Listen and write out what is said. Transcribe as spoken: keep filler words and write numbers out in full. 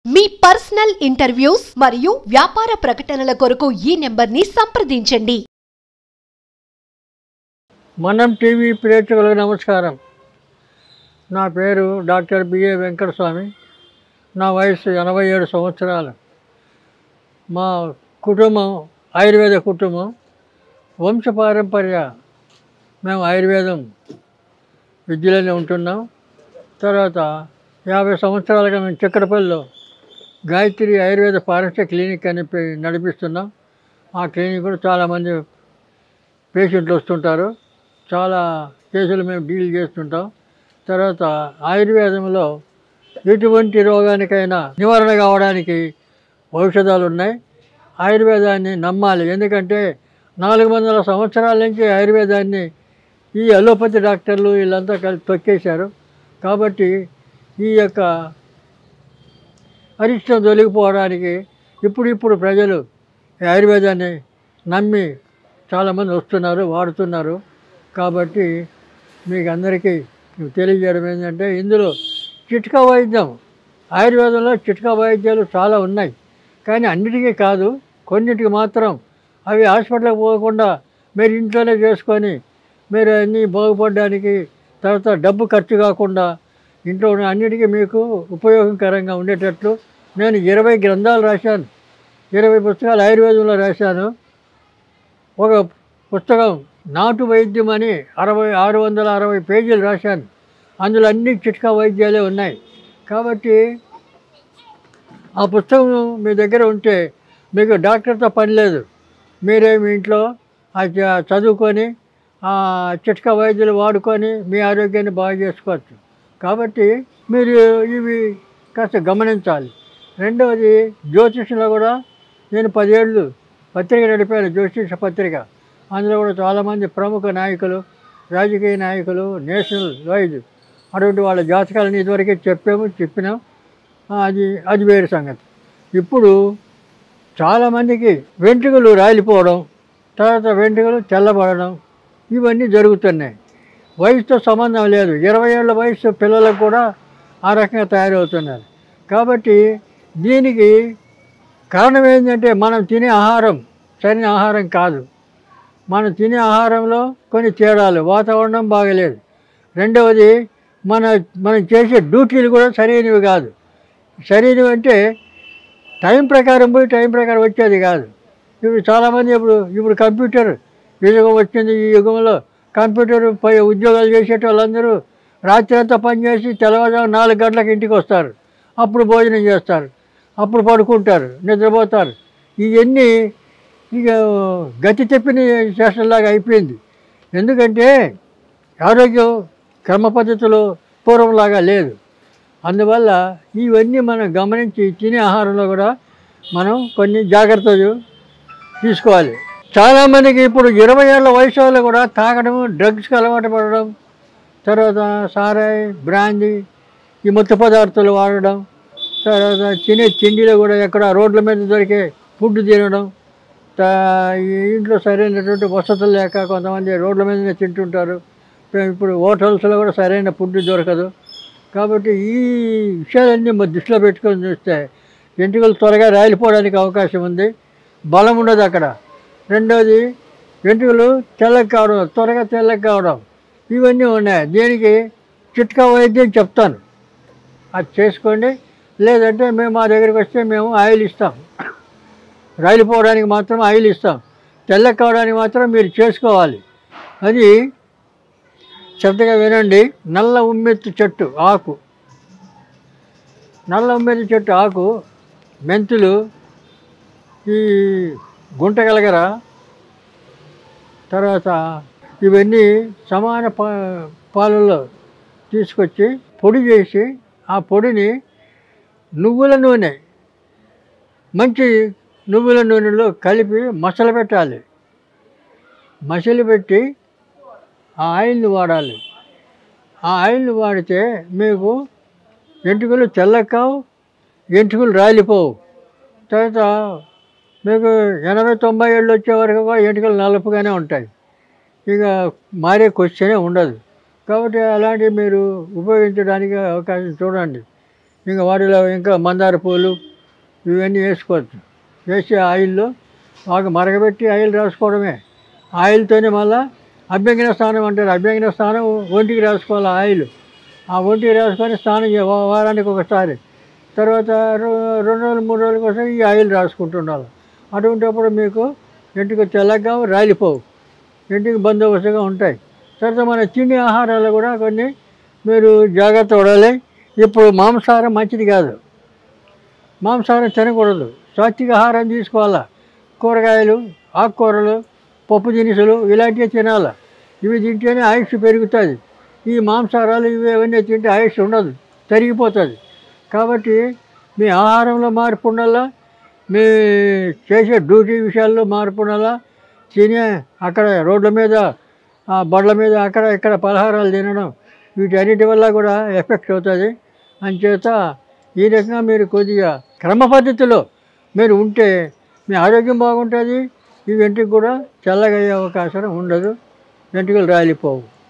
మీ personal interviews మరియు వ్యాపార ప్రకటనల కొరకు ఈ నెంబర్ని సంప్రదించండి. మనం టీవీ ప్రేక్షకులకు నమస్కారం. నా పేరు డాక్టర్ బిఏ వెంకట స్వామి. నా వయసు ఎనభై ఏడు సంవత్సరాలు. మా కుటుంబం ఆయుర్వేద కుటుంబం. వంశపారంపర్య మేము ఆయుర్వేదం విద్యలోనే ఉంటున్నాం. తర్వాత యాభై సంవత్సరాలుగా మేము చక్రపల్లిలో గాయత్రి ఆయుర్వేద ఫారెన్సిక్ క్లినిక్ అని నడిపిస్తున్నాం. ఆ క్లినిక్ కూడా చాలామంది పేషెంట్లు వస్తుంటారు. చాలా కేసులు మేము డీల్ చేస్తుంటాం. తర్వాత ఆయుర్వేదంలో ఎటువంటి రోగానికైనా నివారణ కావడానికి ఔషధాలు ఉన్నాయి. ఆయుర్వేదాన్ని నమ్మాలి. ఎందుకంటే నాలుగు వందల సంవత్సరాల నుంచి ఆయుర్వేదాన్ని ఈ అలోపతి డాక్టర్లు వీళ్ళంతా కలిసి తొక్కేశారు. కాబట్టి ఈ యొక్క అరిష్టం తొలగిపోవడానికి ఇప్పుడు ఇప్పుడు ప్రజలు ఆయుర్వేదాన్ని నమ్మి చాలామంది వస్తున్నారు, వాడుతున్నారు. కాబట్టి మీకు అందరికీ తెలియజేయడం ఏంటంటే ఇందులో చిట్కా వైద్యం, ఆయుర్వేదంలో చిట్కా వైద్యాలు చాలా ఉన్నాయి. కానీ అన్నిటికీ కాదు, కొన్నిటికి మాత్రం అవి హాస్పిటల్కి పోకుండా మీరు ఇంట్లోనే చేసుకొని మీరు అన్నీ బాగుపడడానికి, తర్వాత డబ్బు ఖర్చు కాకుండా ఇంట్లో ఉన్న అన్నిటికీ మీకు ఉపయోగకరంగా ఉండేటట్లు నేను ఇరవై గ్రంథాలు రాశాను. ఇరవై పుస్తకాలు ఆయుర్వేదంలో రాశాను. ఒక పుస్తకం నాటు వైద్యం అని అరవై ఆరు వందల అరవై పేజీలు రాశాను. అందులో అన్ని చిట్కా వైద్యాలే ఉన్నాయి. కాబట్టి ఆ పుస్తకం మీ దగ్గర ఉంటే మీకు డాక్టర్తో పని లేదు. మీరే మీ ఇంట్లో చదువుకొని ఆ చిట్కా వైద్యులు వాడుకొని మీ ఆరోగ్యాన్ని బాగు చేసుకోవచ్చు. కాబట్టి మీరు ఇవి కాస్త గమనించాలి. రెండవది, జ్యోతిషంలో కూడా నేను పదేళ్ళు పత్రిక నడిపాను, జ్యోతిష పత్రిక. అందులో కూడా చాలామంది ప్రముఖ నాయకులు, రాజకీయ నాయకులు, నేషనల్ వైజ్ అటువంటి వాళ్ళ జాతకాలను ఇదివరకే చెప్పాము, చెప్పినాం. అది అది వేరే సంగతి. ఇప్పుడు చాలామందికి వెంట్రుకలు రాలిపోవడం, తర్వాత వెంట్రుకలు తెల్లబడడం ఇవన్నీ జరుగుతున్నాయి. వయసుతో సంబంధం లేదు. ఇరవై ఏళ్ళ వయసు పిల్లలకు కూడా ఆ రకంగా తయారవుతున్నారు. కాబట్టి దీనికి కారణం ఏంటంటే మనం తినే ఆహారం సరైన ఆహారం కాదు. మనం తినే ఆహారంలో కొన్ని తేడాలు, వాతావరణం బాగలేదు. రెండవది, మన మనం చేసే డ్యూటీలు కూడా సరైనవి కాదు. సరైనవి అంటే టైం ప్రకారం పోయి టైం ప్రకారం వచ్చేది కాదు. ఇప్పుడు చాలామంది ఇప్పుడు ఇప్పుడు కంప్యూటర్ యుగం వచ్చింది. ఈ యుగంలో కంప్యూటర్ పై ఉద్యోగాలు చేసేట వాళ్ళందరూ రాత్రి అంతా పనిచేసి తెల్లవారుజాము నాలుగు గంటలకు ఇంటికి వస్తారు. అప్పుడు భోజనం చేస్తారు, అప్పుడు పడుకుంటారు, నిద్రపోతారు. ఇవన్నీ ఇక గతి తెప్పిన చేష్టలాగా అయిపోయింది. ఎందుకంటే ఆరోగ్యం క్రమ పద్ధతిలో పూర్వంలాగా లేదు. అందువల్ల ఇవన్నీ మనం గమనించి తినే ఆహారంలో కూడా మనం కొన్ని జాగ్రత్తలు తీసుకోవాలి. చాలామందికి ఇప్పుడు ఇరవై ఏళ్ళ వయసు వాళ్ళు కూడా తాగడం, డ్రగ్స్కి అలవాటు పడడం, తర్వాత సారాయి, బ్రాందీ ఈ మత్తు పదార్థాలు వాడడం, తర్వాత తినే తిండిలో కూడా ఎక్కడ రోడ్ల మీద దొరికే ఫుడ్ తినడం, ఇంట్లో సరైనటువంటి వసతులు లేక కొంతమంది రోడ్ల మీదనే తింటుంటారు. ఇప్పుడు హోటల్స్లో కూడా సరైన ఫుడ్ దొరకదు. కాబట్టి ఈ విషయాలన్నీ దృష్టిలో పెట్టుకొని చూస్తే వెంట్రుకలు త్వరగా రాలిపోవడానికి అవకాశం ఉంది, బలం ఉండదు అక్కడ. రెండవది, వెంట్రుకలు తెల్లకి కావడం, త్వరగా తెల్లకి కావడం ఇవన్నీ ఉన్నాయి. దీనికి చిట్కా వైద్యం చెప్తాను, అది చేసుకోండి. లేదంటే మేము మా దగ్గరికి వస్తే మేము ఆయిల్ ఇస్తాం. రాలిపోవడానికి మాత్రం ఆయిల్ ఇస్తాం, తెల్లకి కావడానికి మాత్రం మీరు చేసుకోవాలి. అది శ్రద్ధగా వినండి. నల్ల ఉమ్మెత్తు చెట్టు ఆకు, నల్ల ఉమ్మెత్తు చెట్టు ఆకు, మెంతులు, ఈ గుంట కలగర, తర్వాత ఇవన్నీ సమాన పా పాలల్లో తీసుకొచ్చి పొడి చేసి ఆ పొడిని నువ్వుల నూనె, మంచి నువ్వుల నూనెలో కలిపి మసలు పెట్టాలి. మసలు పెట్టి ఆ ఆయిల్ని వాడాలి. ఆ ఆయిల్ని వాడితే మీకు వెంట్రుకలు తెల్లకావు, వెంట్రుకలు రాలిపోవు. తర్వాత మీకు ఎనభై తొంభై ఏళ్ళు వచ్చే వరకు వెంట్రుకలు నలుపుగానే ఉంటాయి. ఇక మారే క్వశ్చనే ఉండదు. కాబట్టి అలాంటివి మీరు ఉపయోగించడానికి అవకాశం చూడండి. ఇంకా వాటిలో ఇంకా మందార పూలు ఇవన్నీ వేసుకోవచ్చు. వేసి ఆయిల్లో బాగా మరగబెట్టి ఆయిల్ రాసుకోవడమే. ఆయిల్తోనే మళ్ళీ అభ్యంగన స్నానం అంటారు. అభ్యంగన స్నానం ఒంటికి రాసుకోవాలి ఆయిల్. ఆ ఒంటికి రాసుకొని స్నానం చే వారానికి ఒకసారి, తర్వాత రెండు రోజులు మూడు రోజుల కోసం ఈ ఆయిల్ రాసుకుంటుండాలి. అటువంటిప్పుడు మీకు ఇంటికి తెల్లగా రాలిపోవు, ఇంటికి బందోబస్తుగా ఉంటాయి. తర్వాత మన తిండి ఆహారాలు కూడా కొన్ని మీరు జాగ్రత్త పడాలి. ఇప్పుడు మాంసాహారం మంచిది కాదు, మాంసాహారం తినకూడదు. సాత్విక ఆహారం తీసుకోవాలా. కూరగాయలు, ఆకుకూరలు, పప్పు దినుసులు ఇలాంటివి తినాలి. ఇవి తింటేనే ఆయుష్ పెరుగుతుంది. ఈ మాంసాహారాలు ఇవి అవన్నీ తింటే ఆయుష్ ఉండదు, తరిగిపోతుంది. కాబట్టి మీ ఆహారంలో మార్పు ఉండాలా, మీ చేసే డ్యూటీ విషయాల్లో మార్పు ఉండాలా. తినే అక్కడ రోడ్ల మీద, బళ్ళ మీద అక్కడ ఇక్కడ పలహారాలు తినడం వీటన్నిటి వల్ల కూడా ఎఫెక్ట్ అవుతుంది. అంచేత ఈ రకంగా మీరు కొద్దిగా క్రమ పద్ధతిలో మీరు ఉంటే మీ ఆరోగ్యం బాగుంటుంది. ఈ వెంట్రుక కూడా చల్లగా అయ్యే అవకాశం ఉండదు, వెంట్రుకలు రాలిపోవు.